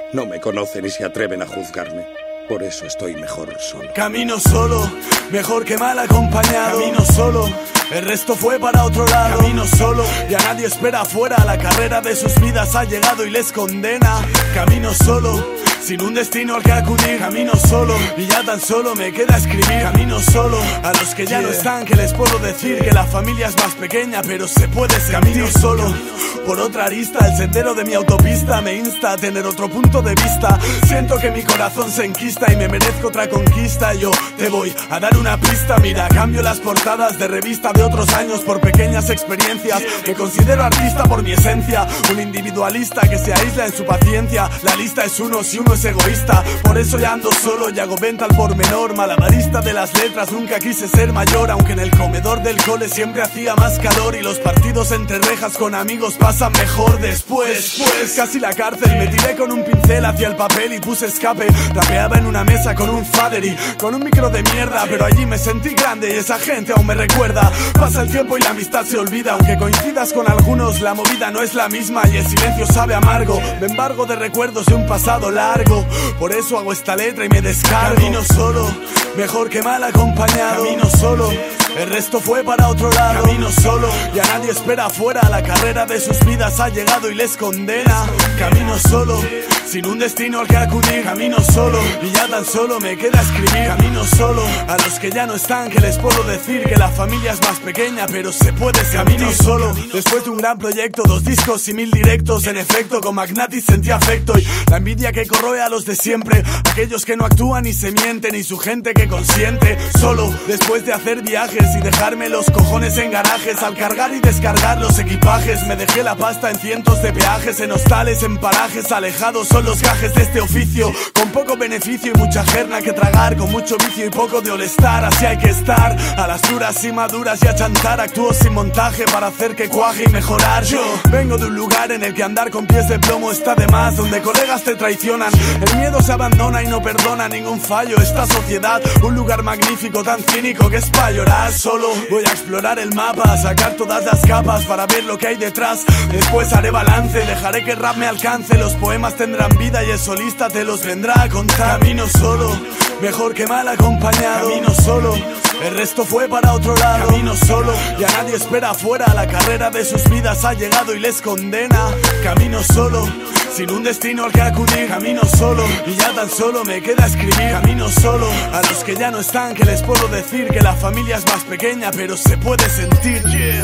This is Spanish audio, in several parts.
No me conocen y se atreven a juzgarme. Por eso estoy mejor solo. Camino solo, mejor que mal acompañado. Camino solo, el resto fue para otro lado. Camino solo, ya nadie espera afuera. La carrera de sus vidas ha llegado y les condena. Camino solo, sin un destino al que acudir. Camino solo, y ya tan solo me queda escribir. Camino solo, a los que ya no están, que les puedo decir que la familia es más pequeña, pero se puede sentir. Camino solo, por otra arista, el sendero de mi autopista me insta a tener otro punto de vista. Siento que mi corazón se enquista y me merezco otra conquista. Yo te voy a dar una pista. Mira, cambio las portadas de revista de otros años por pequeñas experiencias. Me considero artista por mi esencia, un individualista que se aísla en su paciencia. La lista es uno si uno es egoísta. Por eso ya ando solo y hago venta al por menor. Malabarista de las letras, nunca quise ser mayor. Aunque en el comedor del cole siempre hacía más calor y los partidos entre rejas con amigos pasan mejor después. Casi la cárcel, me tiré con un pincel hacia el papel y puse escape. Rapeaba en una mesa con un fadery, con un micro de mierda, pero allí me sentí grande y esa gente aún me recuerda. Pasa el tiempo y la amistad se olvida, aunque coincidas con algunos, la movida no es la misma y el silencio sabe amargo. Me embargo de recuerdos de un pasado largo, por eso hago esta letra y me descargo. Camino solo, mejor que mal acompañado. Camino solo, el resto fue para otro lado. Camino solo, ya nadie espera afuera. La carrera de sus vidas ha llegado y les condena. Camino solo, sin un destino al que acudir. Camino solo, y ya tan solo me queda escribir. Camino solo, a los que ya no están, que les puedo decir que la familia es más pequeña, pero se puede sentir. Camino solo, después de un gran proyecto, 2 discos y 1000 directos. En efecto, con Magnatis sentí afecto y la envidia que corroe a los de siempre, aquellos que no actúan y se mienten, y su gente que consiente. Solo, después de hacer viajes y dejarme los cojones en garajes, al cargar y descargar los equipajes, me dejé la pasta en cientos de peajes, en hostales, en parajes alejados. Son los gajes de este oficio, con poco beneficio y mucha jerna que tragar, con mucho vicio y poco de olestar. Así hay que estar, a las duras y maduras y a chantar. Actúo sin montaje para hacer que cuaje y mejorar. Yo vengo de un lugar en el que andar con pies de plomo está de más, donde colegas te traicionan, el miedo se abandona y no perdona ningún fallo. Esta sociedad, un lugar magnífico, tan cínico que es pa' llorar. Solo voy a explorar el mapa, a sacar todas las capas para ver lo que hay detrás. Después haré balance, dejaré que el rap me alcance. Los poemas tendrán vida y el solista te los vendrá a contar. Camino solo, mejor que mal acompañado. Camino solo, el resto fue para otro lado. Camino solo, ya nadie espera afuera. La carrera de sus vidas ha llegado y les condena. Camino solo, sin un destino al que acudir. Camino solo, y ya tan solo me queda escribir. Camino solo, a los que ya no están, que les puedo decir que la familia es más pequeña, pero se puede sentir.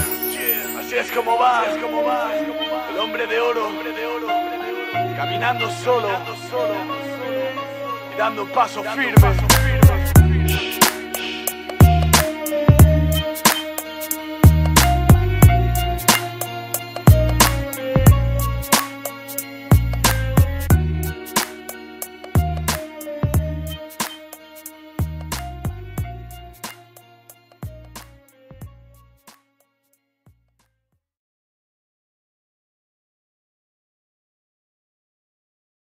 Así es como va, el hombre de oro, caminando solo y dando un paso firme.